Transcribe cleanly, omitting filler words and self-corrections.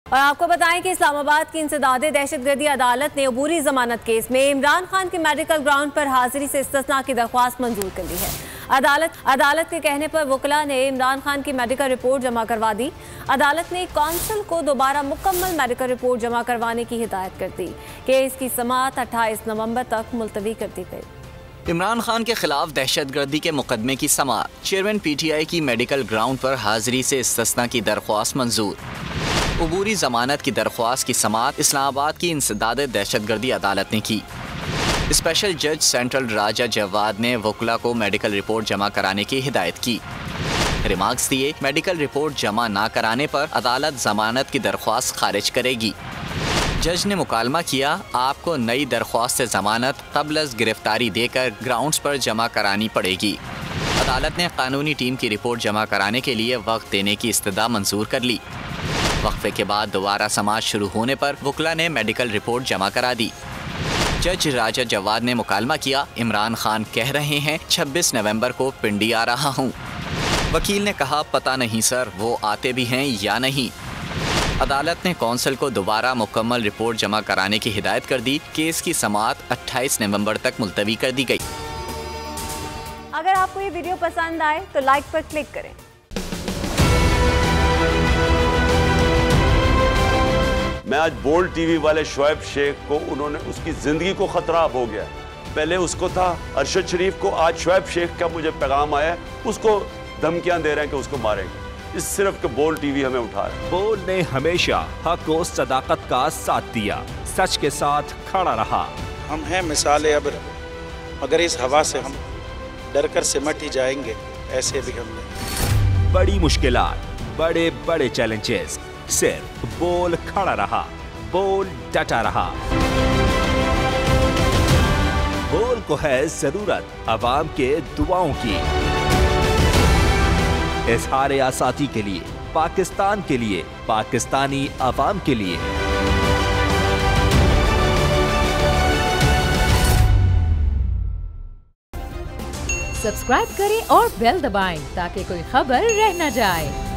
और आपको बताएं कि इस्लामाबाद की इंसदादे दहशतगर्दी अदालत ने अबूरी जमानत केस में इमरान खान के मेडिकल ग्राउंड पर हाजिरी से इस्तिस्ना की दरख्वास्त मंजूर कर ली है। अदालत के कहने पर वकला ने इमरान खान की मेडिकल रिपोर्ट जमा करवा दी। अदालत ने कौंसिल को दोबारा मुकम्मल मेडिकल रिपोर्ट जमा करवाने की हिदायत कर दी। केस की समाअत 28 नवंबर तक मुलतवी कर दी गई। इमरान खान के खिलाफ दहशतगर्दी के मुकदमे की समाअत। चेयरमैन PTI की मेडिकल ग्राउंड पर हाजिरी से इस्तिस्ना की दरख्वास्त मंजूर। अबूरी जमानत की दरख्वास्त की समाअत इस्लामाबाद की इंसदादे दहशतगर्दी अदालत ने की। स्पेशल जज सेंट्रल राजा जवाद ने वकला को मेडिकल रिपोर्ट जमा कराने की हिदायत की। रिमार्क्स दिए, मेडिकल रिपोर्ट जमा ना कराने पर अदालत जमानत की दरख्वास्त खारिज करेगी। जज ने मुकालमा किया, आपको नई दरख्वास्त जमानत क़ब्ल गिरफ्तारी देकर ग्राउंड्स पर जमा करानी पड़ेगी। अदालत ने कानूनी टीम की रिपोर्ट जमा कराने के लिए वक्त देने की इस्तदा मंजूर कर ली। वक्फे के बाद दोबारा समाअत शुरू होने पर वकला ने मेडिकल रिपोर्ट जमा करा दी। जज राजा जवाद ने मुकालमा किया, इमरान खान कह रहे हैं 26 नवंबर को पिंडी आ रहा हूं। वकील ने कहा, पता नहीं सर, वो आते भी हैं या नहीं। अदालत ने कौंसिल को दोबारा मुकम्मल रिपोर्ट जमा कराने की हिदायत कर दी। केस की समाअत 28 नवंबर तक मुलतवी कर दी गई। अगर आपको ये वीडियो पसंद आए तो लाइक पर क्लिक करें। मैं आज बोल्ड टीवी वाले शोएब शेख को, उन्होंने उसकी जिंदगी को खतरा अब हो गया। पहले उसको था अरशद शरीफ को, आज शोएब शेख का मुझे पैगाम आया, उसको धमकियां दे रहे हैं कि उसको मारेंगे। इस सिर्फ के बोल्ड टीवी हमें उठा रहा है। बोल्ड ने हमेशा हक और सदाकत का साथ दिया, सच के साथ खड़ा रहा। हम हैं मिसाल अब्र, मगर इस हवा से हम डर कर सिमट ही जाएंगे, ऐसे भी हम नहीं। बड़ी मुश्किलात, बड़े बड़े चैलेंजेस, सिर्फ बोल खड़ा रहा, बोल डटा रहा। बोल को है जरूरत अवाम के दुआओं की। इजहार आसाती के लिए, पाकिस्तान के लिए, पाकिस्तानी अवाम के लिए। सब्सक्राइब करें और बेल दबाएं ताकि कोई खबर रह न जाए।